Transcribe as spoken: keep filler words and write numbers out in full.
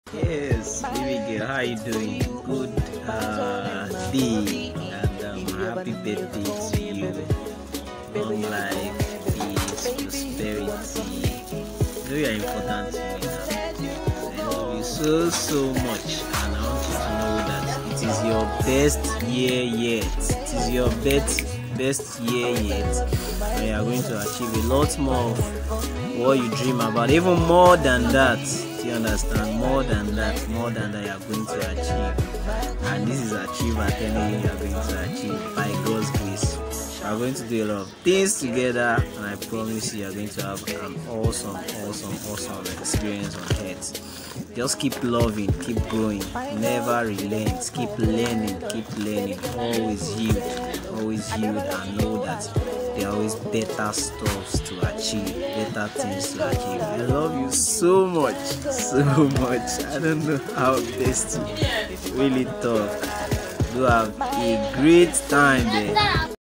Yes, baby girl, how you doing? Good uh, day, and um, happy birthday to you. Long life, peace, prosperity. You know you are important to me now. I love you so so much, and I want you to know that it is your best year yet. It is your best best year yet. And you are going to achieve a lot more of what you dream about, even more than that. You understand? More than that, more than that you are going to achieve. And this is Achiva telling you you are going to achieve by God's grace. We are going to do a lot of things together, and I promise you, you are going to have an awesome, awesome, awesome experience on earth. Just keep loving, keep growing, never relent, keep learning, keep learning, always yield, always yield, and know that there are always better stuffs to achieve, better things to achieve. I love you so much, so much. I don't know how best to really talk. Do have a great time there.